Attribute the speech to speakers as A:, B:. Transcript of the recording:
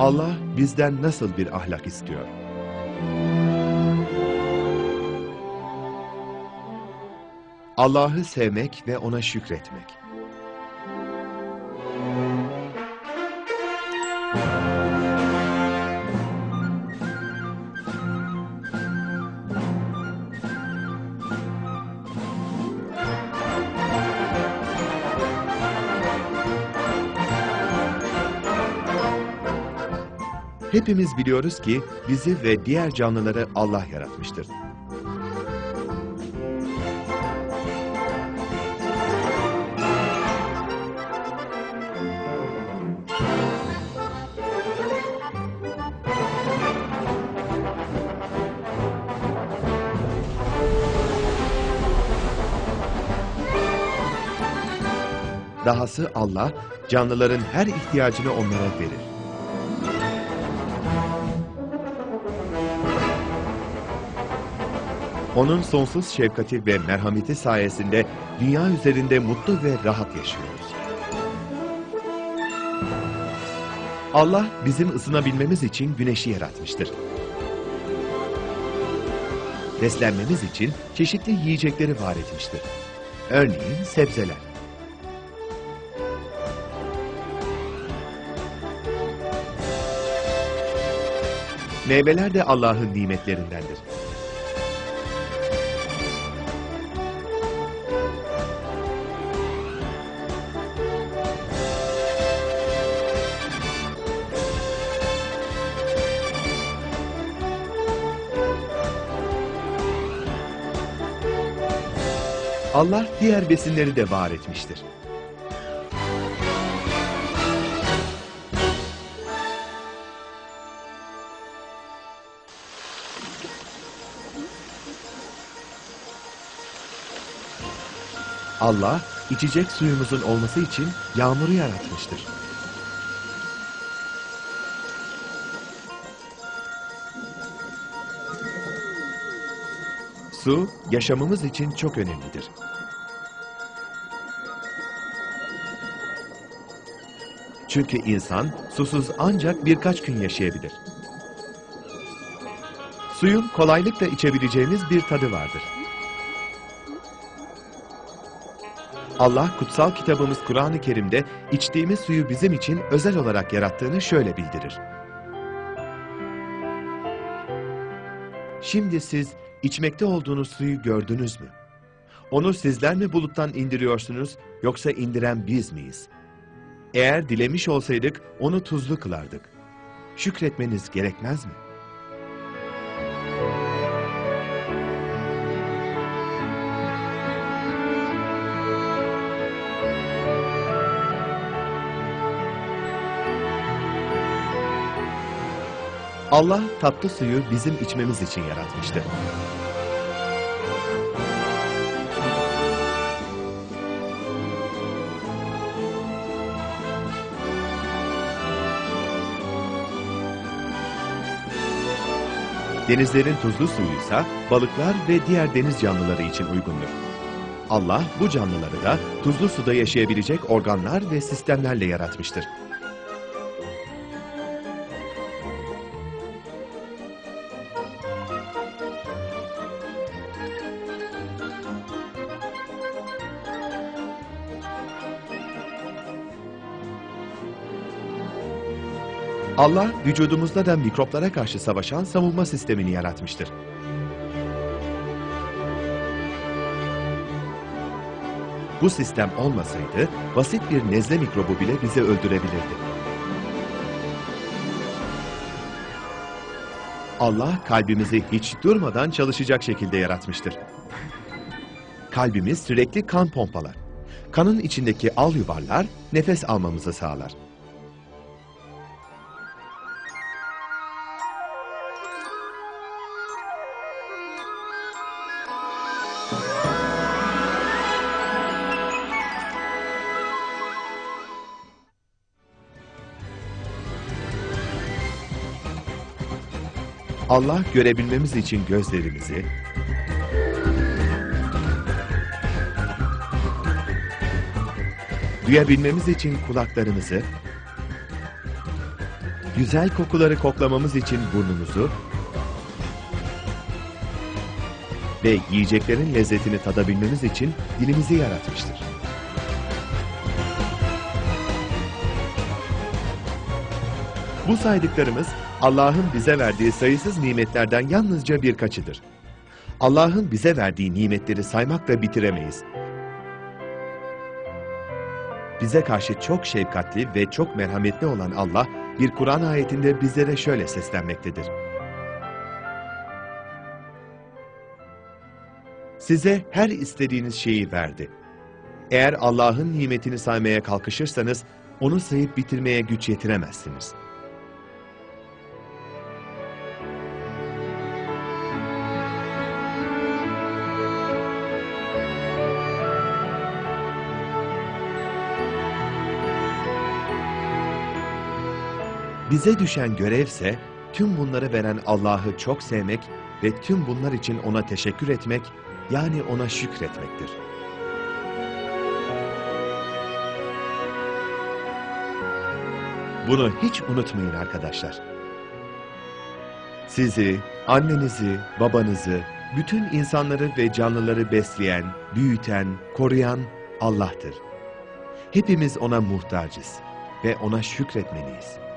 A: Allah bizden nasıl bir ahlak istiyor? Allah'ı sevmek ve ona şükretmek. Hepimiz biliyoruz ki bizi ve diğer canlıları Allah yaratmıştır. Dahası Allah, canlıların her ihtiyacını onlara verir. Onun sonsuz şefkati ve merhameti sayesinde dünya üzerinde mutlu ve rahat yaşıyoruz. Allah bizim ısınabilmemiz için güneşi yaratmıştır. Beslenmemiz için çeşitli yiyecekleri var etmiştir. Örneğin sebzeler. Meyveler de Allah'ın nimetlerindendir. Allah diğer besinleri de var etmiştir. Allah, içecek suyumuzun olması için yağmuru yaratmıştır. Su, yaşamımız için çok önemlidir. Çünkü insan susuz ancak birkaç gün yaşayabilir. Suyun kolaylıkla içebileceğimiz bir tadı vardır. Allah kutsal kitabımız Kur'an-ı Kerim'de içtiğimiz suyu bizim için özel olarak yarattığını şöyle bildirir. Şimdi siz içmekte olduğunuz suyu gördünüz mü? Onu sizler mi buluttan indiriyorsunuz yoksa indiren biz miyiz? Eğer dilemiş olsaydık onu tuzlu kılardık. Şükretmeniz gerekmez mi? Allah tatlı suyu bizim içmemiz için yaratmıştı. Denizlerin tuzlu suyuysa balıklar ve diğer deniz canlıları için uygundur. Allah bu canlıları da tuzlu suda yaşayabilecek organlar ve sistemlerle yaratmıştır. Allah, vücudumuzda da mikroplara karşı savaşan savunma sistemini yaratmıştır. Bu sistem olmasaydı, basit bir nezle mikrobu bile bizi öldürebilirdi. Allah, kalbimizi hiç durmadan çalışacak şekilde yaratmıştır. Kalbimiz sürekli kan pompalar. Kanın içindeki al yuvarlar nefes almamızı sağlar. Allah görebilmemiz için gözlerimizi, duyabilmemiz için kulaklarımızı, Güzel kokuları koklamamız için burnumuzu ve yiyeceklerin lezzetini tadabilmemiz için dilimizi yaratmıştır. Bu saydıklarımız Allah'ın bize verdiği sayısız nimetlerden yalnızca birkaçıdır. Allah'ın bize verdiği nimetleri saymakla bitiremeyiz. Bize karşı çok şefkatli ve çok merhametli olan Allah, bir Kur'an ayetinde bizlere şöyle seslenmektedir. Size her istediğiniz şeyi verdi. Eğer Allah'ın nimetini saymaya kalkışırsanız, onu sayıp bitirmeye güç yetiremezsiniz. Bize düşen görevse, tüm bunları veren Allah'ı çok sevmek ve tüm bunlar için ona teşekkür etmek, yani ona şükretmektir. Bunu hiç unutmayın arkadaşlar. Sizi, annenizi, babanızı, bütün insanları ve canlıları besleyen, büyüten, koruyan Allah'tır. Hepimiz ona muhtacız ve ona şükretmeliyiz.